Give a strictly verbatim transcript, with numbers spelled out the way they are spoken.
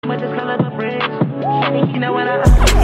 with this color of bricks. You know when I